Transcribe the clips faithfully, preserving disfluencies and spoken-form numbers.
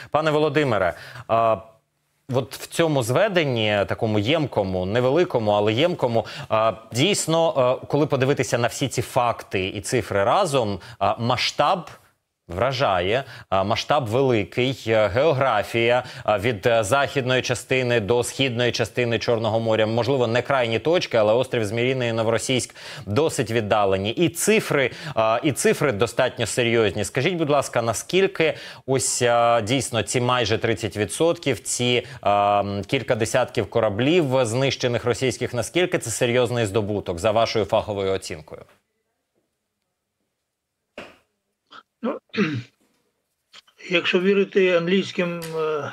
Пане Володимире, а, от в цьому зведенні, такому ємкому, невеликому, але ємкому, а, дійсно, а, коли подивитися на всі ці факти і цифри разом, а, масштаб вражає, масштаб великий, географія від західної частини до східної частини Чорного моря, можливо, не крайні точки, але острів Зміїний і Новоросійськ досить віддалені. І цифри, і цифри достатньо серйозні. Скажіть, будь ласка, наскільки ось дійсно ці майже тридцять відсотків, ці кілька десятків кораблів знищених російських, наскільки це серйозний здобуток за вашою фаховою оцінкою? Ну, якщо вірити англійським е,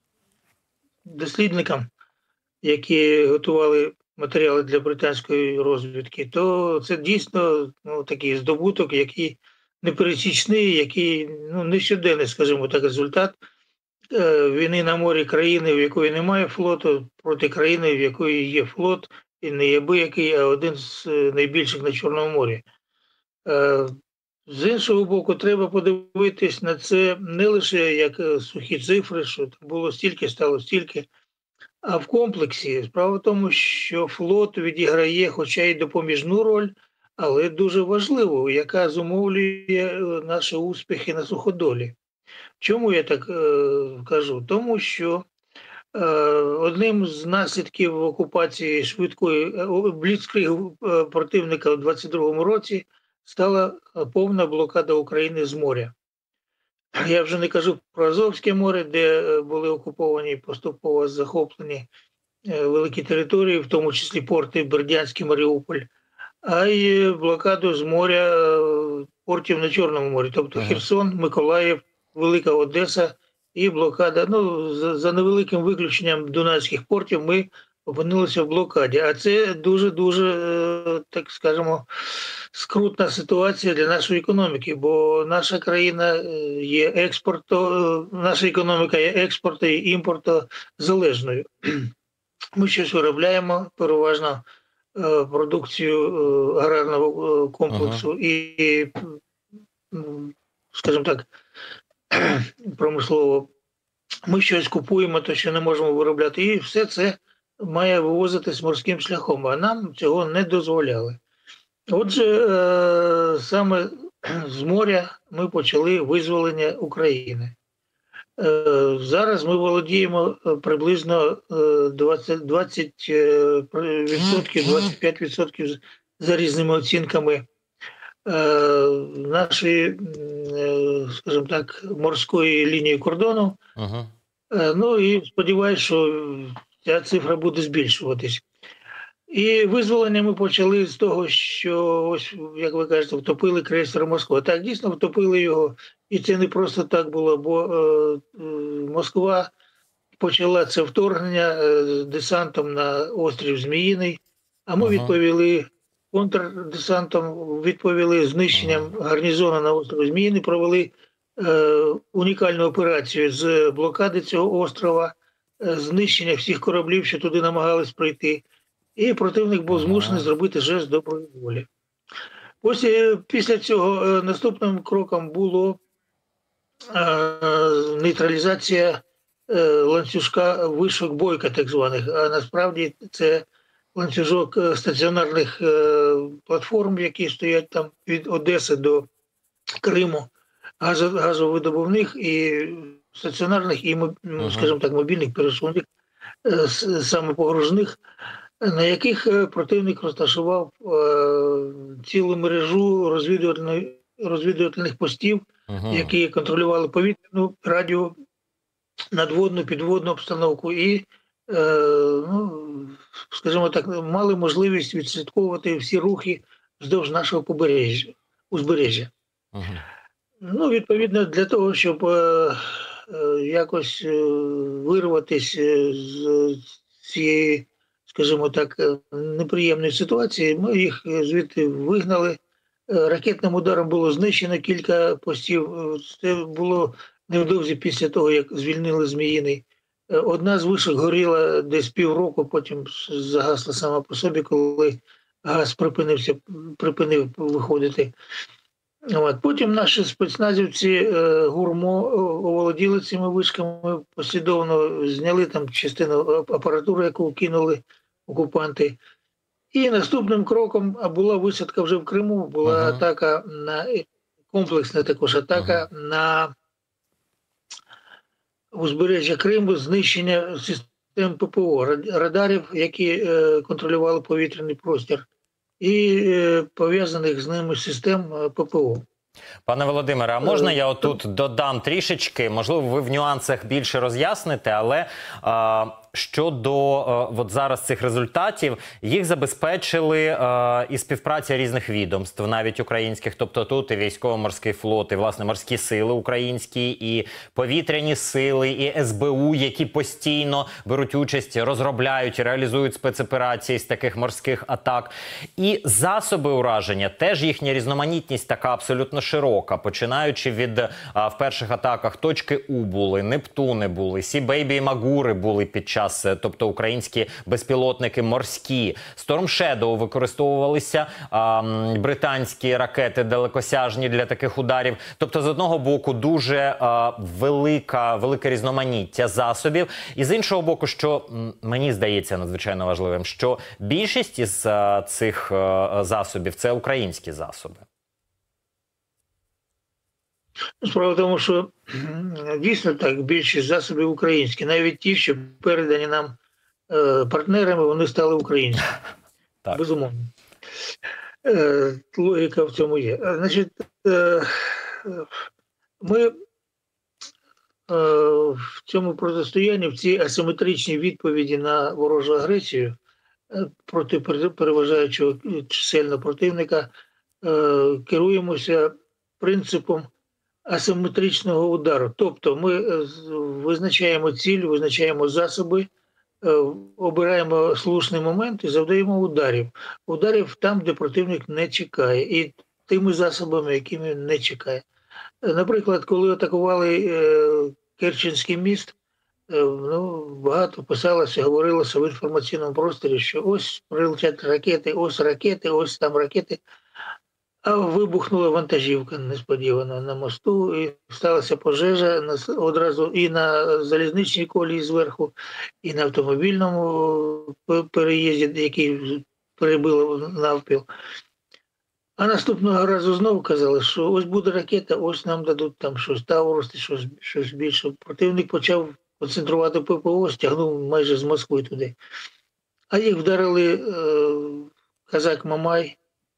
дослідникам, які готували матеріали для британської розвідки, то це дійсно ну, такий здобуток, який непересічний, який ну, не щоденний, скажімо так, результат е, війни на морі країни, в якої немає флоту, проти країни, в якої є флот, і не єбиякий, а один з найбільших на Чорному морі. Е, З іншого боку, треба подивитись на це не лише як сухі цифри, що було стільки, стало стільки, а в комплексі. Справа в тому, що флот відіграє хоча й допоміжну роль, але дуже важливу, яка зумовлює наші успіхи на суходолі. Чому я так е, кажу? Тому що е, одним з наслідків окупації швидкої е, бліцкригу е, противника у двадцять другому році стала повна блокада України з моря. Я вже не кажу про Азовське море, де були окуповані, поступово захоплені великі території, в тому числі порти Бердянський, Маріуполь, а й блокаду з моря портів на Чорному морі, тобто Херсон, Миколаїв, Велика Одеса і блокада. Ну, за, за невеликим виключенням дунайських портів ми опинилися в блокаді. А це дуже-дуже, так скажемо, скрутна ситуація для нашої економіки, бо наша країна є експорто, наша економіка є експорту і імпортозалежною. Ми щось виробляємо, переважно продукцію аграрного комплексу ага. і, скажімо так, промислово. Ми щось купуємо, то що не можемо виробляти, і все це має вивозитись морським шляхом, а нам цього не дозволяли. Отже, саме з моря ми почали визволення України. Зараз ми володіємо приблизно двадцять, двадцять відсотків, двадцять п'ять відсотків за різними оцінками нашої, скажімо так, морської лінії кордону. Ага. Ну і сподіваюся, що ця цифра буде збільшуватись. І визволення ми почали з того, що, ось, як ви кажете, втопили крейсер Москва. Так, дійсно, втопили його. І це не просто так було, бо е, е, Москва почала це вторгнення е, десантом на острів Зміїний, а ми ага. відповіли контрдесантом, відповіли знищенням гарнізону на острові Зміїний, провели е, унікальну операцію з блокади цього острова, е, знищення всіх кораблів, що туди намагались прийти. І противник був змушений ага. зробити жест доброї волі. Ось після цього е, наступним кроком було е, нейтралізація е, ланцюжка вишок Бойка, так званих. А насправді це ланцюжок стаціонарних е, платформ, які стоять там від Одеси до Криму, газо, газовидобувних і стаціонарних, і, ага. скажімо так, мобільних пересувних, е, саме погружних, на яких противник розташував е, цілу мережу розвідувальних, розвідувальних постів, ага. які контролювали повітряну, радіо, надводну, підводну обстановку і, е, ну, скажімо так, мали можливість відслідковувати всі рухи вздовж нашого побережжя, узбережжя. Ага. Ну, відповідно, для того, щоб е, е, якось е, вирватися з цієї, скажімо так, неприємної ситуації, ми їх звідти вигнали. Ракетним ударом було знищено кілька постів. Це було невдовзі після того, як звільнили Зміїний. Одна з вишок горіла десь півроку, потім загасла сама по собі, коли газ припинився, припинив виходити. От. Потім наші спецназівці е, гурмо оволоділи цими вишками, послідовно зняли там частину апаратури, яку кинули окупанти. І наступним кроком була висадка вже в Криму, була uh-huh. атака на комплексна також атака uh-huh. на узбережжя Криму, знищення систем ППО, радарів, які е, контролювали повітряний простір, і е, пов'язаних з ними систем ППО. Пане Володимире, а можна я отут додам трішечки? Можливо, ви в нюансах більше роз'ясните, але а, щодо а, от зараз цих результатів, їх забезпечили а, і співпраця різних відомств, навіть українських, тобто тут і військово-морський флот, і, власне, морські сили українські, і повітряні сили, і ес бе у, які постійно беруть участь, розробляють і реалізують спецоперації з таких морських атак. І засоби ураження, теж їхня різноманітність така абсолютно широка, починаючи від а, в перших атаках точки У були, Нептуни були, Сі-Бейбі і Магури були під час, тобто українські безпілотники морські. Storm Shadow використовувалися а, британські ракети далекосяжні для таких ударів. Тобто, з одного боку, дуже а, велика, велике різноманіття засобів. І з іншого боку, що мені здається надзвичайно важливим, що більшість із а, цих а, засобів – це українські засоби. Справа в тому, що дійсно так, більшість засобів українські. Навіть ті, що передані нам е, партнерами, вони стали українськими. Так. Безумовно. Е, логіка в цьому є. Значить, е, ми е, в цьому протистоянні, в цій асиметричній відповіді на ворожу агресію е, проти переважаючого чисельного противника е, керуємося принципом асиметричного удару. Тобто ми визначаємо ціль, визначаємо засоби, обираємо слушний момент і завдаємо ударів. Ударів там, де противник не чекає, і тими засобами, якими не чекає. Наприклад, коли атакували Керченський міст, ну, багато писалося, говорилося в інформаційному просторі, що ось прилетять ракети, ось ракети, ось там ракети. А вибухнула вантажівка несподівано на мосту, і сталася пожежа одразу і на залізничній колії зверху, і на автомобільному переїзді, який перебило навпіл. А наступного разу знову казали, що ось буде ракета, ось нам дадуть там щось Таурус, щось, щось більше. Противник почав концентрувати ППО, стягнув майже з Москви туди. А їх вдарили е, Казак-Мамай,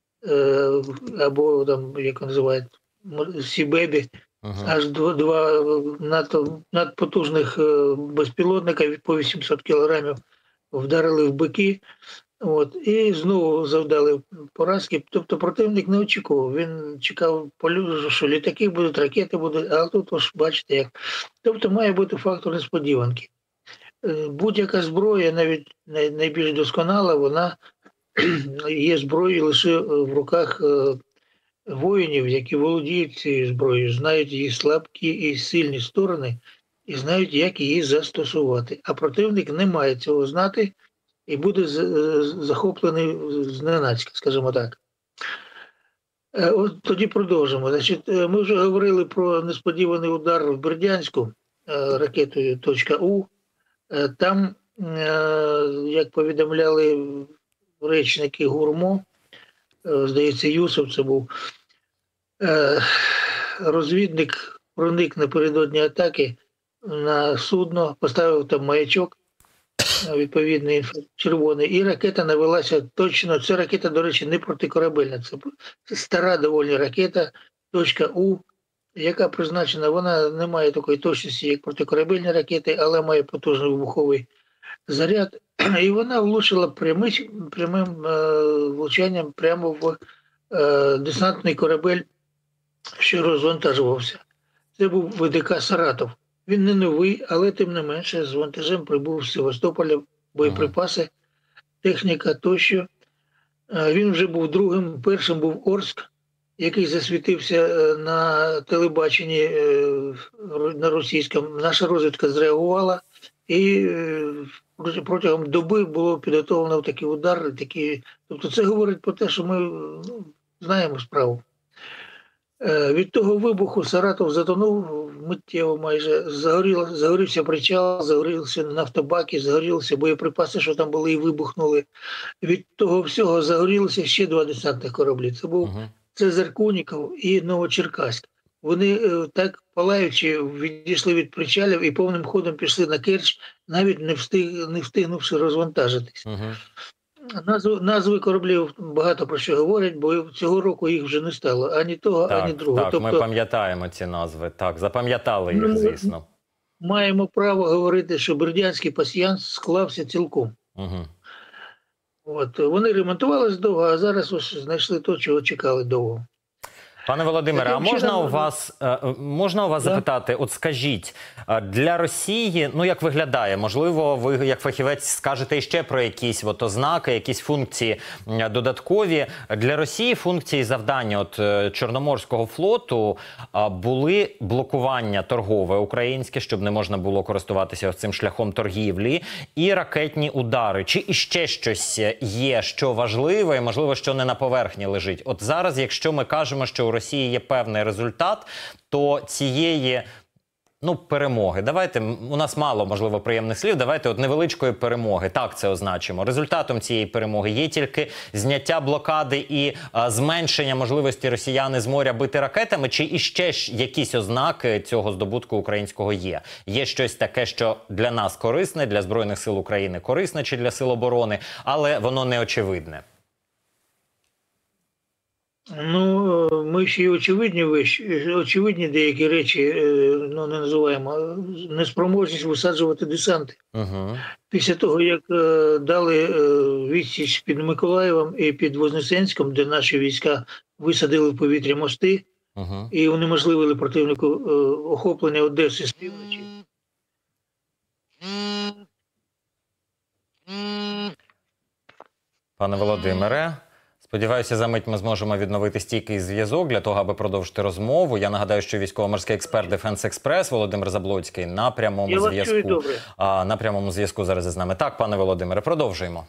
або там, як називають, Сі-Бейбі, ага. Аж два, два надто, надпотужних безпілотника по вісімсот кілограмів вдарили в бики, от, і знову завдали поразки. Тобто противник не очікував, він чекав, що літаки будуть, ракети будуть, а тут ось бачите як. Тобто має бути фактор несподіванки. Будь-яка зброя, навіть найбільш досконала, вона є зброєю лише в руках воїнів, які володіють цією зброєю, знають її слабкі і сильні сторони і знають, як її застосувати. А противник не має цього знати і буде захоплений зненацька, скажімо так. От тоді продовжимо. Значить, ми вже говорили про несподіваний удар в Бердянську ракетою .У. Там, як повідомляли речники ГУРМО, здається, Юсов це був, розвідник проник напередодні атаки на судно, поставив там маячок, відповідний червоний, і ракета навелася точно, це ракета, до речі, не протикорабельна, це стара доволі ракета .У, яка призначена, вона не має такої точності, як протикорабельні ракети, але має потужний вибуховий заряд, і вона влучила прямим, прямим е, влучанням прямо в е, десантний корабель, що розвантажувався. Це був ВДК «Саратов». Він не новий, але тим не менше з вантажем прибув з Севастополя, боєприпаси, техніка тощо. Е, він вже був другим, першим був Орськ, який засвітився на телебаченні е, на російському. Наша розвідка зреагувала, і протягом доби було підготовлено такі удари, такі. Тобто це говорить про те, що ми ну, знаємо справу. Від того вибуху Саратов затонув миттєво майже. Загоріло, загорівся причал, загорілися нафтобаки, загорілися боєприпаси, що там були і вибухнули. Від того всього загорілося ще два десантних кораблі. Це був uh-huh. Цезарь Куніков і Новочеркаськ. Вони так палаючи відійшли від причалів і повним ходом пішли на Керч, навіть не, встиг, не встигнувши розвантажитись. Uh-huh. Назви, назви кораблів багато про що говорять, бо цього року їх вже не стало. Ані того, так, ані другого. Так, тобто, ми пам'ятаємо ці назви. Так, запам'ятали їх, ми, звісно. Маємо право говорити, що Бердянський пасьянс склався цілком. Угу. От, вони ремонтувалися довго, а зараз ось знайшли те, чого чекали довго. Пане Володимире, а можна у вас можна у вас да. запитати, от скажіть, для Росії, ну як виглядає, можливо, ви як фахівець скажете ще про якісь от ознаки, якісь функції додаткові. Для Росії функції завдання от Чорноморського флоту були блокування торгове українське, щоб не можна було користуватися цим шляхом торгівлі, і ракетні удари. Чи іще щось є, що важливе, і, можливо, що не на поверхні лежить? От зараз, якщо ми кажемо, що у Росії є певний результат, то цієї, ну, перемоги. Давайте, у нас мало, можливо, приємних слів, давайте от невеличкої перемоги, так це означимо. Результатом цієї перемоги є тільки зняття блокади і а, зменшення можливості росіяни з моря бити ракетами, чи іще ж якісь ознаки цього здобутку українського є? Є щось таке, що для нас корисне, для Збройних сил України корисне, чи для сил оборони, але воно не очевидне? Ну, ми ще й очевидні, очевидні деякі речі, ну, не називаємо, неспроможність висаджувати десанти. Uh-huh. Після того, як дали відсіч під Миколаєвом і під Вознесенськом, де наші війська висадили в повітря мости, uh-huh. і унеможливили противнику охоплення Одеси з півночі. Пане Володимире, сподіваюся, за мить ми зможемо відновити стійкий зв'язок для того, аби продовжити розмову. Я нагадаю, що військово-морський експерт Defense Express Володимир Заблоцький на прямому зв'язку. А, на прямому зв'язку зараз із нами. Так, пане Володимире, продовжуємо.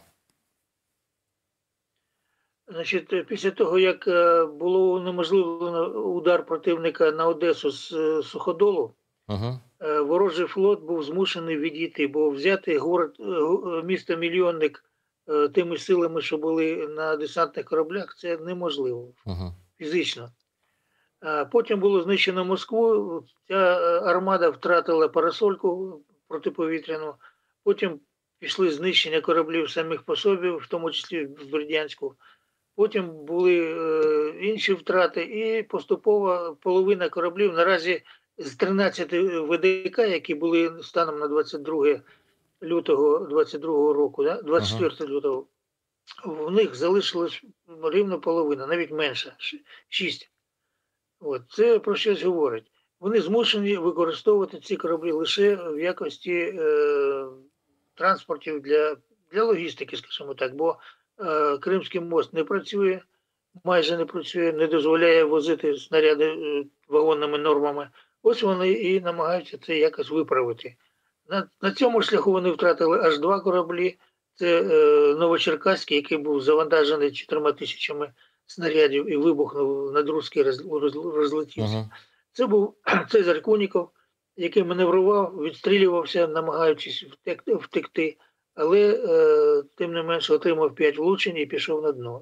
Значить, після того, як було унеможливлено удар противника на Одесу з Суходолу, угу. ворожий флот був змушений відійти, бо взяти город, місто-мільйонник тими силами, що були на десантних кораблях, це неможливо uh-huh. фізично. А потім було знищено Москву, ця армада втратила парасольку протиповітряну, потім пішли знищення кораблів самих по собі, в тому числі в Бердянську, потім були е, інші втрати і поступово половина кораблів, наразі з тринадцяти ВДК, які були станом на двадцять друге лютого двадцять другого року, да? двадцять четвертого uh-huh. лютого, в них залишилось рівно половина, навіть менше, шість. От. Це про щось говорить. Вони змушені використовувати ці кораблі лише в якості е, транспортів для, для логістики, скажімо так, бо е, Кримський мост не працює, майже не працює, не дозволяє возити снаряди е, вагонними нормами. Ось вони і намагаються це якось виправити. На, на цьому шляху вони втратили аж два кораблі. Це е, Новочеркаський, який був завантажений чотирма тисячами снарядів і вибухнув над Руський, роз, роз, розлетівся. Uh-huh. Це був Цезарь Куніков, який маневрував, відстрілювався, намагаючись втекти, втекти, але е, тим не менше отримав п'ять влучень і пішов на дно.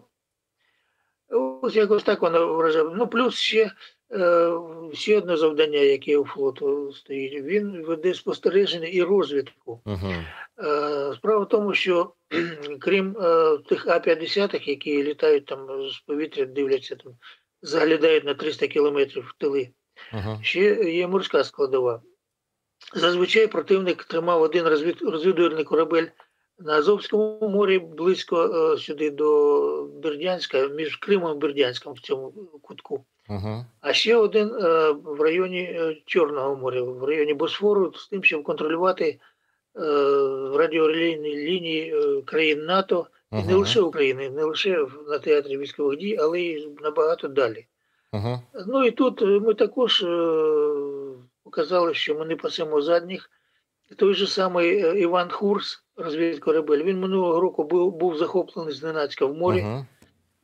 Ось якось так вона вражає. Ну, плюс ще, е, ще одне завдання, яке у флоту стоїть. Він веде спостереження і розвідку. Uh-huh. Е, справа в тому, що крім е, тих А п'ятдесят, які літають там з повітря, дивляться, там, заглядають на триста кілометрів в тили, uh-huh. ще є морська складова. Зазвичай противник тримав один розвід, розвідувальний корабель на Азовському морі, близько е, сюди до Бердянська, між Кримом і Бердянськом в цьому кутку. Uh-huh. А ще один е, в районі е, Чорного моря, в районі Босфору, з тим, щоб контролювати е, радіорелейні лінії е, країн НАТО, uh-huh. і не лише України, не лише на театрі військових дій, але й набагато далі. Uh-huh. Ну і тут ми також е, показали, що ми не пасемо задніх. Той же самий Іван Хурс, розвідкорабель, він минулого року був, був захоплений зненацька в морі. Uh-huh.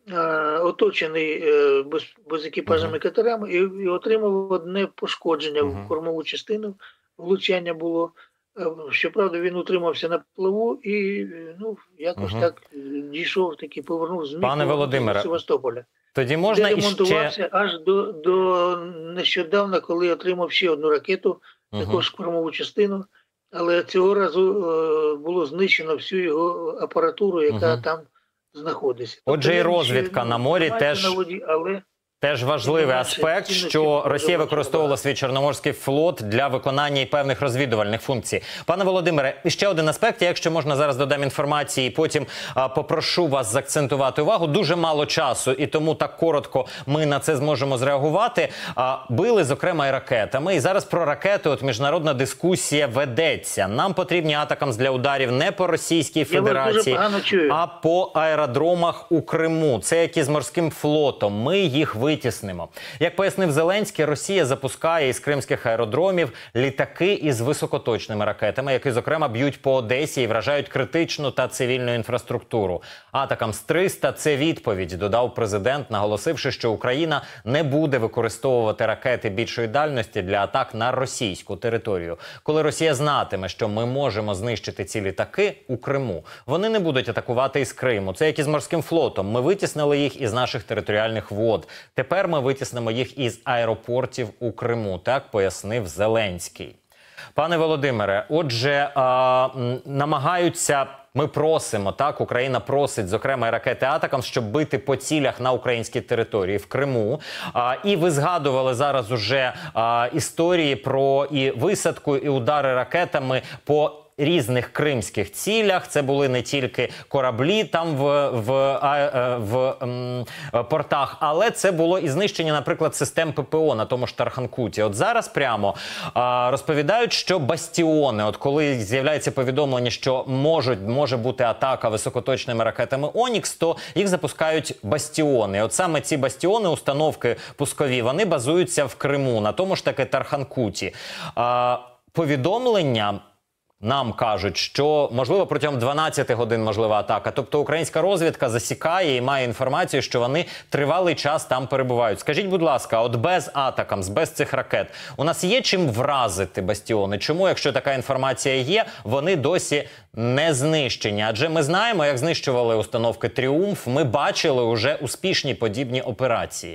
оточений без, безекіпажними uh-huh. катерами і, і отримав одне пошкодження uh-huh. в кормову частину, влучання було. Щоправда, він утримався на плаву і ну, якось uh-huh. так дійшов, таки повернув з міста Севастополя. Тоді можна де ремонтувався іще... аж до, до нещодавно, коли отримав ще одну ракету, uh-huh. також кормову частину, але цього разу е, було знищено всю його апаратуру, яка uh-huh. там знаходиться. Отже, тобто, і розвідка ще, на морі теж... На воді, але... Теж важливий аспект, що Росія використовувала свій Чорноморський флот для виконання і певних розвідувальних функцій. Пане Володимире, ще один аспект, я, якщо можна, зараз додам інформації, і потім а, попрошу вас заакцентувати увагу. Дуже мало часу, і тому так коротко ми на це зможемо зреагувати. А, били, зокрема, і ракетами. І зараз про ракети от міжнародна дискусія ведеться. Нам потрібні атакамс для ударів не по Російській Федерації, а по аеродромах у Криму. Це як і з морським флотом. Ми їх витягнемо. Витіснимо. Як пояснив Зеленський, Росія запускає із кримських аеродромів літаки із високоточними ракетами, які, зокрема, б'ють по Одесі і вражають критичну та цивільну інфраструктуру. Атакамс триста – це відповідь, додав президент, наголосивши, що Україна не буде використовувати ракети більшої дальності для атак на російську територію. Коли Росія знатиме, що ми можемо знищити ці літаки у Криму, вони не будуть атакувати із Криму. Це як і з морським флотом. Ми витіснили їх із наших територіальних вод. Тепер ми витіснимо їх із аеропортів у Криму, так пояснив Зеленський. Пане Володимире, отже, а, намагаються, ми просимо, так, Україна просить, зокрема, і ракети «Атакамс», щоб бити по цілях на українській території, в Криму. А, і ви згадували зараз уже а, історії про і висадку, і удари ракетами по різних кримських цілях. Це були не тільки кораблі там в, в, в, в ем, портах, але це було і знищення, наприклад, систем ППО на тому ж Тарханкуті. От зараз прямо а, розповідають, що бастіони, от коли з'являється повідомлення, що можуть, може бути атака високоточними ракетами «Онікс», то їх запускають бастіони. От саме ці бастіони, установки пускові, вони базуються в Криму, на тому ж таки Тарханкуті. А, повідомлення нам кажуть, що, можливо, протягом дванадцяти годин можлива атака. Тобто українська розвідка засікає і має інформацію, що вони тривалий час там перебувають. Скажіть, будь ласка, от без атакамс, без цих ракет, у нас є чим вразити бастіони? Чому, якщо така інформація є, вони досі не знищені? Адже ми знаємо, як знищували установки «Тріумф», ми бачили уже успішні подібні операції.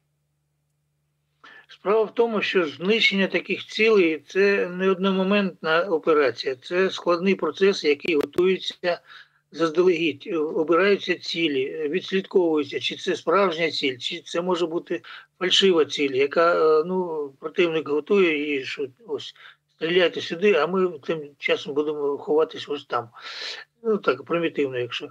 Справа в тому, що знищення таких цілей – це не одномоментна операція. Це складний процес, який готується заздалегідь. Обираються цілі, відслідковуються, чи це справжня ціль, чи це може бути фальшива ціль, яка, ну, противник готує і що ось стріляйте сюди, а ми тим часом будемо ховатись ось там. Ну так, примітивно, якщо.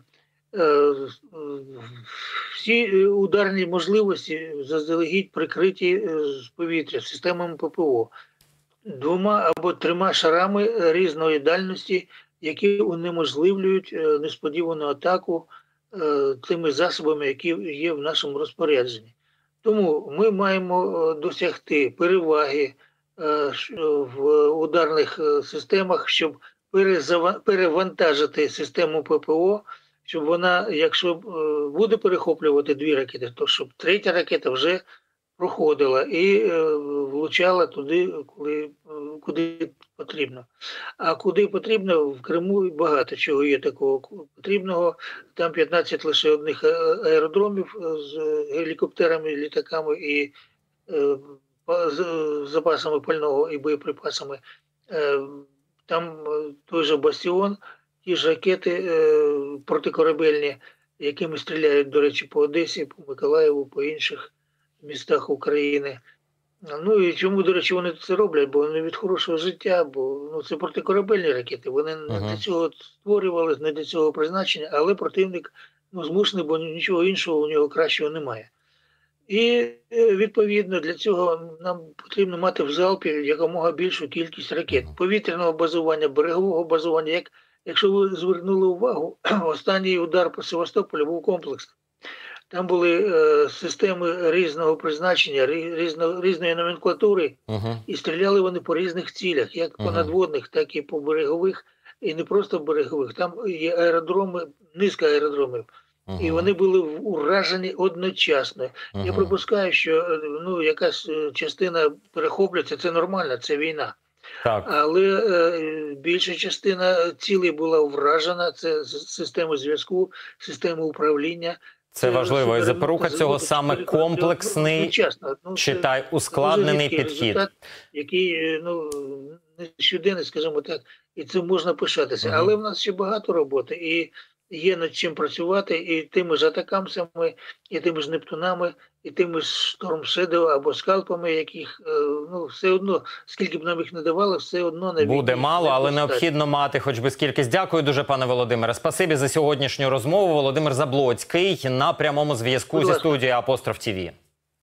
Всі ударні можливості заздалегідь прикриті з повітря системами ППО, двома або трьома шарами різної дальності, які унеможливлюють несподівану атаку тими засобами, які є в нашому розпорядженні. Тому ми маємо досягти переваги в ударних системах, щоб перевантажити систему ППО, щоб вона, якщо буде перехоплювати дві ракети, то щоб третя ракета вже проходила і влучала туди, коли, куди потрібно. А куди потрібно, в Криму багато чого є такого потрібного. Там п'ятнадцять лише одних аеродромів з гелікоптерами, літаками і з запасами пального і боєприпасами. Там той же бастіон, ті ж ракети е, протикорабельні, якими стріляють, до речі, по Одесі, по Миколаєву, по інших містах України. Ну і чому, до речі, вони це роблять? Бо вони від хорошого життя, бо ну, це протикорабельні ракети. Вони uh-huh. не для цього створювалися, не для цього призначення, але противник ну, змушений, бо нічого іншого у нього кращого немає. І, відповідно, для цього нам потрібно мати в залпі якомога більшу кількість ракет. Повітряного базування, берегового базування. Як, якщо ви звернули увагу, останній удар по Севастополю був комплексний. Там були е, системи різного призначення, різно, різної номенклатури, uh-huh. і стріляли вони по різних цілях, як uh-huh. по надводних, так і по берегових, і не просто берегових. Там є аеродроми, низка аеродромів, Угу. І вони були уражені одночасно. Угу. Я припускаю, що ну, якась частина перехоплюється, це нормально, це війна. Так. Але е, більша частина цілей була вражена, це система зв'язку, система управління. Це, це важливо, і запорука цього саме комплексний, ну, читай, ускладнений підхід. Результат, який, ну, не щоденний, скажімо так, і цим можна пишатися. Угу. Але в нас ще багато роботи, і є над чим працювати, і тими ж атакамсами, і тими ж Нептунами, і тими ж Storm Shadow або скалпами, яких, ну, все одно, скільки б нам їх не давали, все одно не буде мало, але необхідно мати хоч би скількись. Дякую дуже, пане Володимире. Спасибі за сьогоднішню розмову. Володимир Заблоцький на прямому зв'язку зі студією Апостроф ТІВІ.